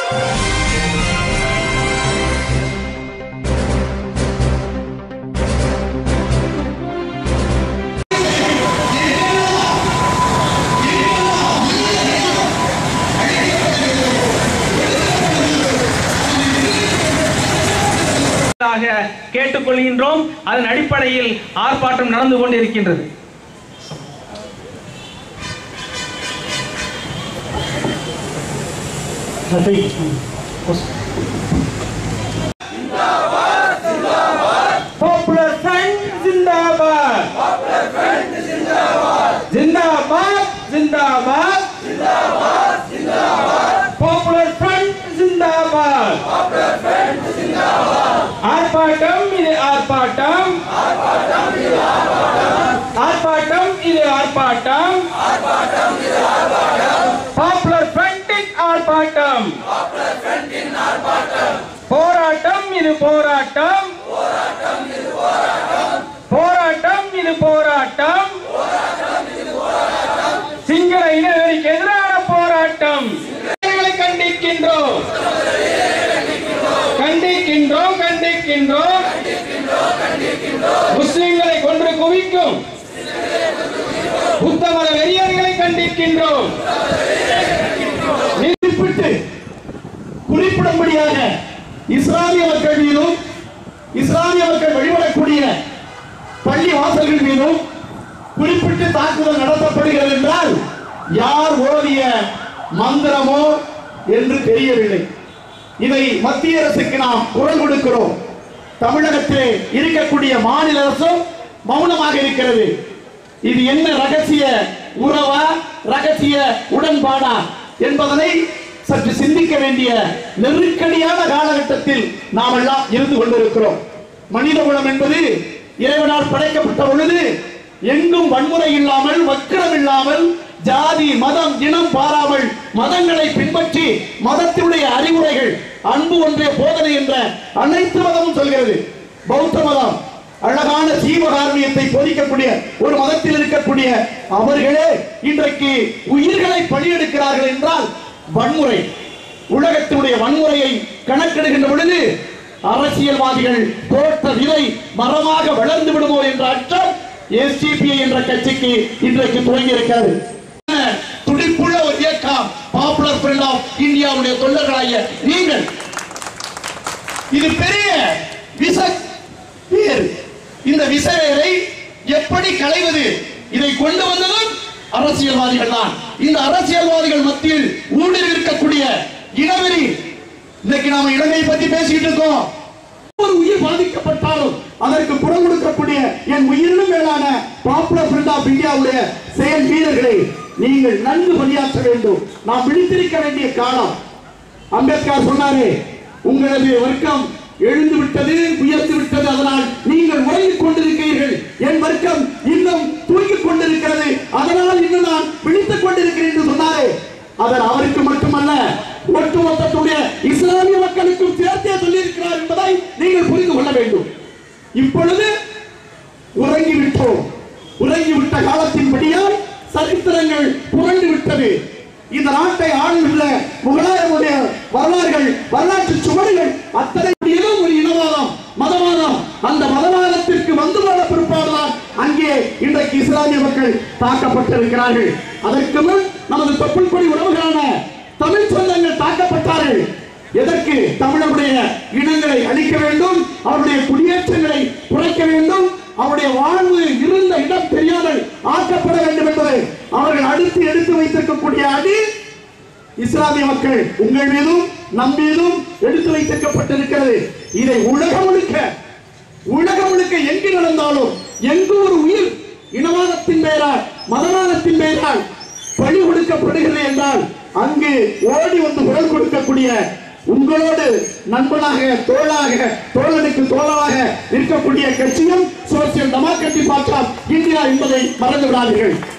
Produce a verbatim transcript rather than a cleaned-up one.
கேட்டுக்கொள்கின்றோம். அதன் அடிப்படையில் ஆர்ப்பாட்டம் நடந்து கொண்டிருக்கின்றது. Popular Front Zindabad. Popular Front Zindabad. Zindabad, Zindabad, Zindabad, Zindabad. Popular Front Zindabad. Popular Front Zindabad. Arpatam idu arpatam. Arpatam idu arpatam. Arpatam idu arpatam. Arpatam idu arpatam. Popular Front in arpatam. Popular Front in arpatam. போராட்டம் இது போராட்டம். போராட்டம் இது போராட்டம். போராட்டம் இது போராட்டம். போராட்டம் இது போராட்டம். சிங்கள இனவெறிக்கு எதிரான போராட்டம். சிங்களங்களை கண்டிக்கின்றோம். கண்டிக்கின்றோம் கண்டிக்கின்றோம். முஸ்லிம்களை கொன்று குவிக்கும் புத்த மத வெறியர்களை கண்டிக்கின்றோம். குறிப்பிட்டு குறிப்பிடும்படியாக இஸ்லாமிய மக்கள் மீதும் இஸ்லாமிய மக்கள் வழிபடக்கூடிய பள்ளி வாசல்கள் மீதும் குறிப்பிட்டு தாக்குதல் நடத்தப்படுகிறது என்றால் யார் ஓதிய மந்திரமோ என்று தெரியவில்லை. இதை மத்திய அரசுக்கு நாம் குரல் கொடுக்கிறோம். தமிழகத்திலே இருக்கக்கூடிய மாநில அரசும் மௌனமாக இருக்கிறது. இது என்ன ரகசிய உறவா ரகசிய உடன்பாடா என்பதனை சற்று சிந்திக்க வேண்டிய நெருக்கடியான காலகட்டத்தில் நாம் எல்லாம் இருந்து கொண்டிருக்கிறோம். மனித குலம் என்பது இறைவனால் படைக்கப்பட்ட பொழுது எங்கும் வன்முறை இல்லாமல் வக்கிரம் இல்லாமல் ஜாதி மதம் இனம் பாராமல் மதங்களை பின்பற்றி மதத்தினுடைய அறிவுரைகள் அன்பு ஒன்றே போதனை என்ற அனைத்து மதமும் சொல்கிறது. பௌத்த மதம் அழகான ஜீவகாருண்யத்தை போதிக்கக்கூடிய ஒரு மதத்தில் இருக்கக்கூடிய அவர்களே இன்றைக்கு உயிர்களை பலியெடுக்கிறார்கள் என்றால் வன்முறை உலகத்தினுடைய வன்முறையை கணக்கெடுக்கின்ற பொழுது அரசியல்வாதிகள் போட்ட விதை மரமாக வளர்ந்து விடுமோ என்ற அச்சம் எஸ்டிபிஐ என்ற கட்சிக்கு இன்றைக்கு துவங்கி இருக்கிறது. துடிப்புள்ள ஒரு இயக்கம் பாப்புலர் ஃப்ரண்ட் ஆஃப் இந்தியாவுடைய தொண்டர்களாகிய நீங்கள். இது பெரிய விச வேர். இந்த விசவேரை எப்படி களைவது? இதை கொண்டு வந்ததும் அரசியல்வாதிகள் தான். இந்த அரசியல்வாதிகள் மத்தியில் ஊடுருவி இருக்கக்கூடிய இனவெறி. இன்னைக்கு நாம இலங்கை பத்தி பேசிட்டு இருக்கோம். ஒரு உயிர் பாதிக்கப்பட்டாலும் அதற்கு குரல் கொடுக்கக்கூடிய என் உயிரினும் மேலான பாப்புலர் ஃப்ரண்ட் ஆஃப் இந்தியாவுடைய செயல் வீரர்களை நீங்கள் நன்கு பணியாற்ற வேண்டும். நாம் விழித்திருக்க வேண்டிய காலம். அம்பேத்கர் சொன்னாரே, உங்களது வர்க்கம் எழுந்து விட்டது, உயர்ந்து விட்டது, அதனால் நீங்கள் உறங்கிக் கொண்டிருக்கிறீர்கள். என் வர்க்கம் இன்னும் தூங்கிக் கொண்டிருக்கிறது, அதனால் இன்னும் நான் விழித்துக் கொண்டிருக்கிறேன் என்று சொன்னாரே, அவர் அவருக்கு மட்டுமல்ல ஒட்டுமொத்தத்துடைய இஸ்லாமிய மக்களுக்கும் சேர்த்தே சொல்லியிருக்கிறார் என்பதை நீங்கள் புரிந்து கொள்ள வேண்டும். இப்பொழுது உறங்கிவிட்டோம். உறங்கிவிட்ட காலத்தின்படியால் சரித்திரங்கள் புரண்டு விட்டது. இந்த நாட்டை ஆளுள்ள முகலாயருடைய வரலாறுகள் வரலாற்று சுவடுகள் அத்தனை ஒரு இனவாதம் மதவாதம். அந்த மதவாதத்திற்கு வந்து போன பிற்பாடுதான் அங்கே இன்றைக்கு இஸ்லாமிய மக்கள் தாக்கப்பட்டிருக்கிறார்கள். அதற்கு முன் நமது தொப்புள் கொடி உறவுகளான தமிழ் சொந்தங்கள் தாக்கப்பட்டார்கள். எதற்கு? தமிழருடைய இனங்களை அழிக்க வேண்டும், அவருடைய குடியேற்றங்களை குறைக்க வேண்டும், அவருடைய வாழ்வு இருந்த இடம் தெரியாமல் ஆக்கப்பட வேண்டும் என்பதை அவர்கள் அடுத்து எடுத்து வைத்திருக்கக்கூடிய அடி இஸ்லாமிய மக்கள் உங்கள் மீதும் நம் மீதும் எடுத்து வைத்திருக்கப்பட்டிருக்கிறது. இதை உலகம் முழுக்க உலகம் முழுக்க எங்கு நடந்தாலும் எங்கு ஒரு உயிர் இனவாதத்தின் பெயரால் மதவாதத்தின் பெயரால் பழி கொடுக்கப்படுகிறது என்றால் அங்கு ஓடி வந்து குரல் கொடுக்கக்கூடிய உங்களோடு நண்பனாக தோளாக தோழனுக்கு தோழனாக இருக்கக்கூடிய கட்சியும் social democratic party of India என்பதை மறந்து விடாதீர்கள்.